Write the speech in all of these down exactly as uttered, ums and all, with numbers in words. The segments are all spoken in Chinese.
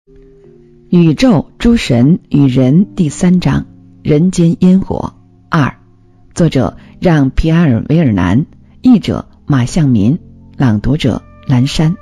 宇宙诸神与人第三章，人间烟火二，作者让皮埃尔维尔南，译者马向民，朗读者蓝山。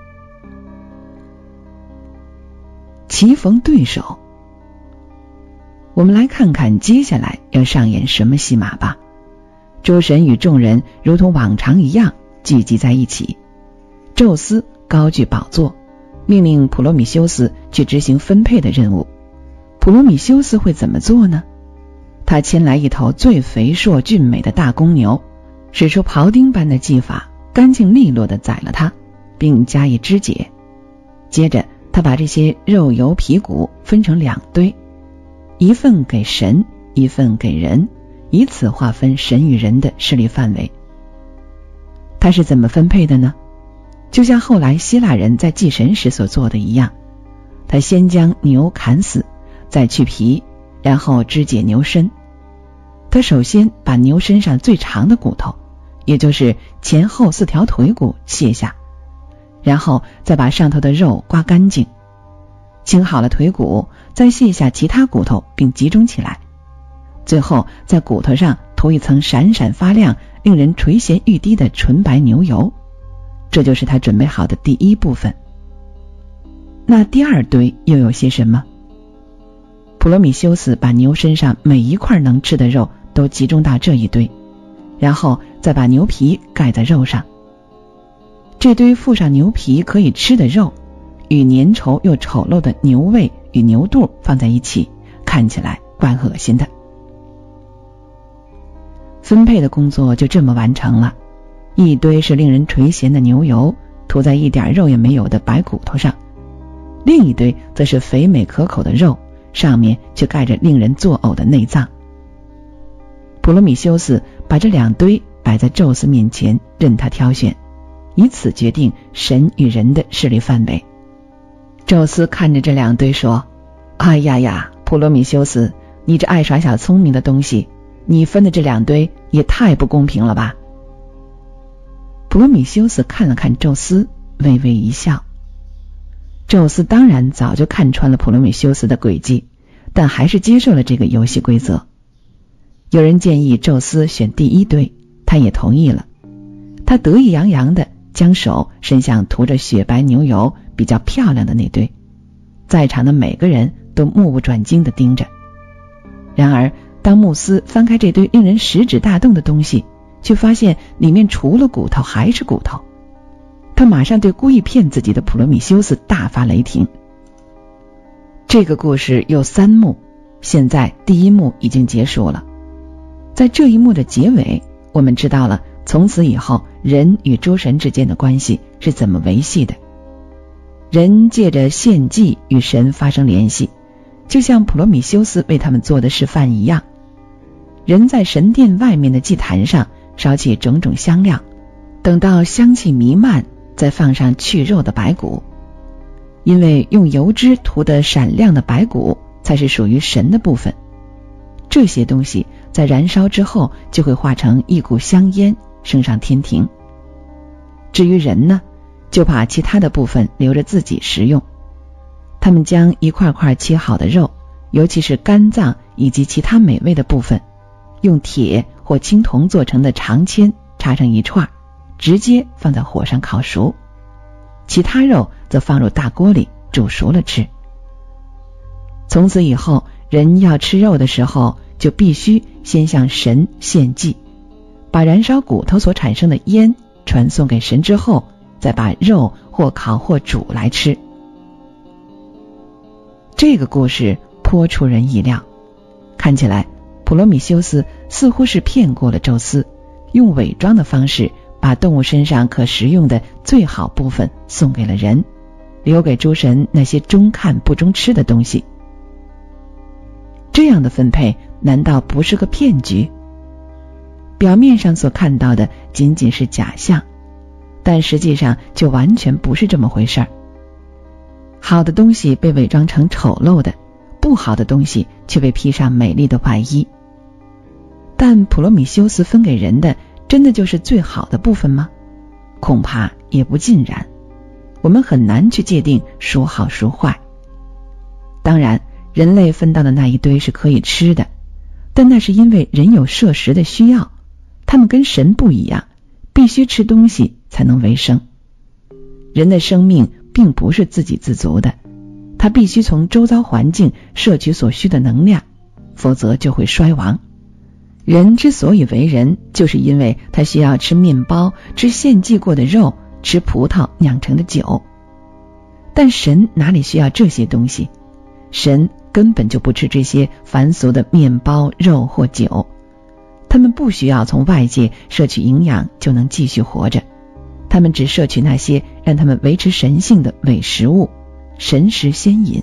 棋逢对手，我们来看看接下来要上演什么戏码吧。诸神与众人如同往常一样聚集在一起，宙斯高举宝座，命令普罗米修斯去执行分配的任务。普罗米修斯会怎么做呢？他牵来一头最肥硕俊美的大公牛，使出庖丁般的技法，干净利落地宰了它，并加以肢解。接着他把这些肉油皮骨分成两堆，一份给神，一份给人，以此划分神与人的势力范围。他是怎么分配的呢？就像后来希腊人在祭神时所做的一样，他先将牛砍死，再去皮，然后肢解牛身。他首先把牛身上最长的骨头，也就是前后四条腿骨卸下，然后再把上头的肉刮干净，清好了腿骨，再卸下其他骨头并集中起来，最后在骨头上涂一层闪闪发亮、令人垂涎欲滴的纯白牛油。这就是他准备好的第一部分。那第二堆又有些什么？普罗米修斯把牛身上每一块能吃的肉都集中到这一堆，然后再把牛皮盖在肉上。这堆附上牛皮可以吃的肉，与粘稠又丑陋的牛胃与牛肚放在一起，看起来怪恶心的。分配的工作就这么完成了。一堆是令人垂涎的牛油，涂在一点肉也没有的白骨头上，另一堆则是肥美可口的肉，上面却盖着令人作呕的内脏。普罗米修斯把这两堆摆在宙斯面前，任他挑选，以此决定神与人的势力范围。宙斯看着这两堆说：哎呀呀，普罗米修斯，你这爱耍小聪明的东西，你分的这两堆也太不公平了吧。普罗米修斯看了看宙斯，微微一笑。宙斯当然早就看穿了普罗米修斯的诡计，但还是接受了这个游戏规则。有人建议宙斯选第一堆，他也同意了。他得意洋洋地将手伸向涂着雪白牛油比较漂亮的那堆，在场的每个人都目不转睛地盯着。然而当穆斯翻开这堆令人食指大动的东西，却发现里面除了骨头还是骨头。他马上对故意骗自己的普罗米修斯大发雷霆。这个故事有三幕，现在第一幕已经结束了。在这一幕的结尾，我们知道了从此以后人与诸神之间的关系是怎么维系的。人借着献祭与神发生联系，就像普罗米修斯为他们做的示范一样。人在神殿外面的祭坛上烧起种种香料，等到香气弥漫，再放上去肉的白骨。因为用油脂涂的闪亮的白骨才是属于神的部分，这些东西在燃烧之后就会化成一股香烟，升上天庭。至于人呢，就把其他的部分留着自己食用。他们将一块块切好的肉，尤其是肝脏以及其他美味的部分，用铁或青铜做成的长签插成一串，直接放在火上烤熟，其他肉则放入大锅里煮熟了吃。从此以后，人要吃肉的时候，就必须先向神献祭，把燃烧骨头所产生的烟传送给神之后，再把肉或烤或煮来吃。这个故事颇出人意料，看起来普罗米修斯似乎是骗过了宙斯，用伪装的方式把动物身上可食用的最好部分送给了人，留给诸神那些中看不中吃的东西。这样的分配难道不是个骗局？表面上所看到的仅仅是假象，但实际上就完全不是这么回事儿。好的东西被伪装成丑陋的，不好的东西却被披上美丽的外衣。但普罗米修斯分给人的真的就是最好的部分吗？恐怕也不尽然。我们很难去界定孰好孰坏。 人类分到的那一堆是可以吃的，但那是因为人有摄食的需要，他们跟神不一样，必须吃东西才能为生。人的生命并不是自给自足的，他必须从周遭环境摄取所需的能量，否则就会衰亡。人之所以为人，就是因为他需要吃面包，吃献祭过的肉，吃葡萄酿成的酒。但神哪里需要这些东西？神根本就不吃这些凡俗的面包、肉或酒，他们不需要从外界摄取营养就能继续活着，他们只摄取那些让他们维持神性的伪食物，神食仙饮。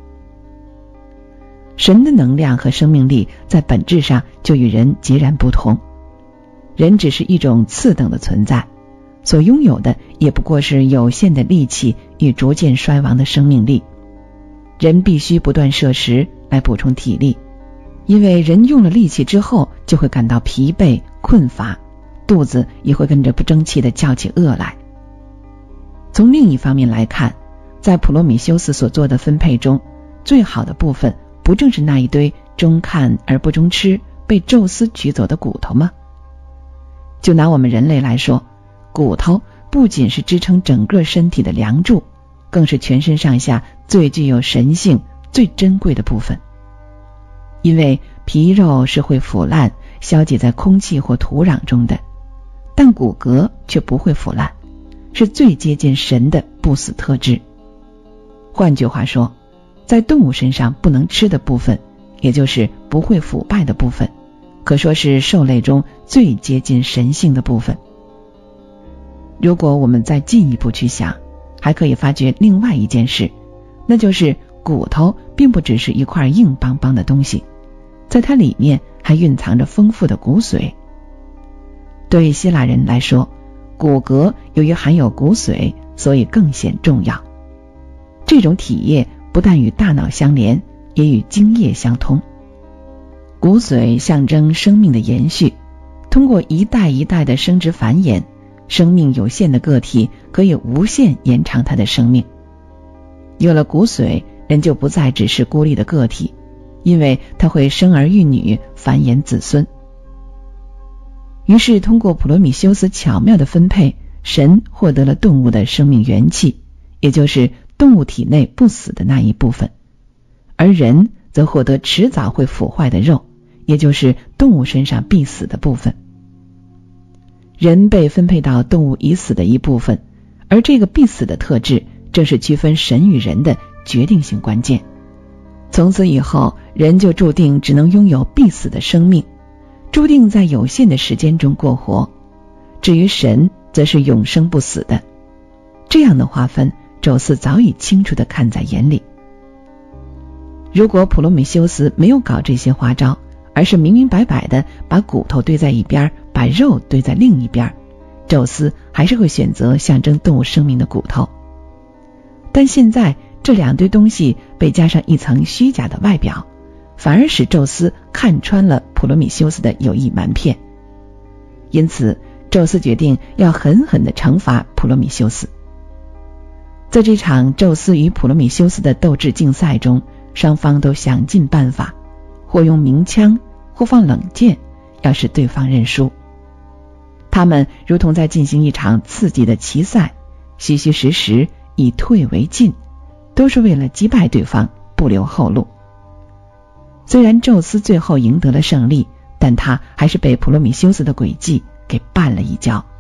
神的能量和生命力在本质上就与人截然不同，人只是一种次等的存在，所拥有的也不过是有限的力气与逐渐衰亡的生命力。人必须不断摄食来补充体力，因为人用了力气之后就会感到疲惫困乏，肚子也会跟着不争气地叫起饿来。从另一方面来看，在普罗米修斯所做的分配中，最好的部分不正是那一堆中看而不中吃被宙斯取走的骨头吗？就拿我们人类来说，骨头不仅是支撑整个身体的梁柱，更是全身上下最具有神性最珍贵的部分。因为皮肉是会腐烂消解在空气或土壤中的，但骨骼却不会腐烂，是最接近神的不死特质。换句话说，在动物身上不能吃的部分，也就是不会腐败的部分，可说是兽类中最接近神性的部分。如果我们再进一步去想，还可以发觉另外一件事，那就是骨头并不只是一块硬邦邦的东西，在它里面还蕴藏着丰富的骨髓。对希腊人来说，骨骼由于含有骨髓，所以更显重要。这种体液不但与大脑相连，也与精液相通。骨髓象征生命的延续，通过一代一代的生殖繁衍，生命有限的个体可以无限延长它的生命。有了骨髓，人就不再只是孤立的个体，因为它会生儿育女，繁衍子孙。于是通过普罗米修斯巧妙的分配，神获得了动物的生命元气，也就是动物体内不死的那一部分，而人则获得迟早会腐坏的肉，也就是动物身上必死的部分。人被分配到动物已死的一部分，而这个必死的特质正是区分神与人的决定性关键。从此以后，人就注定只能拥有必死的生命，注定在有限的时间中过活。至于神，则是永生不死的。这样的划分，宙斯早已清楚地看在眼里。如果普罗米修斯没有搞这些花招，而是明明白白地把骨头堆在一边，把肉堆在另一边，宙斯还是会选择象征动物生命的骨头。但现在这两堆东西被加上一层虚假的外表，反而使宙斯看穿了普罗米修斯的有意瞒骗。因此宙斯决定要狠狠地惩罚普罗米修斯。在这场宙斯与普罗米修斯的斗智竞赛中，双方都想尽办法，或用鸣枪，或放冷箭，要使对方认输。他们如同在进行一场刺激的棋赛，虚虚实实，以退为进，都是为了击败对方，不留后路。虽然宙斯最后赢得了胜利，但他还是被普罗米修斯的诡计给绊了一跤。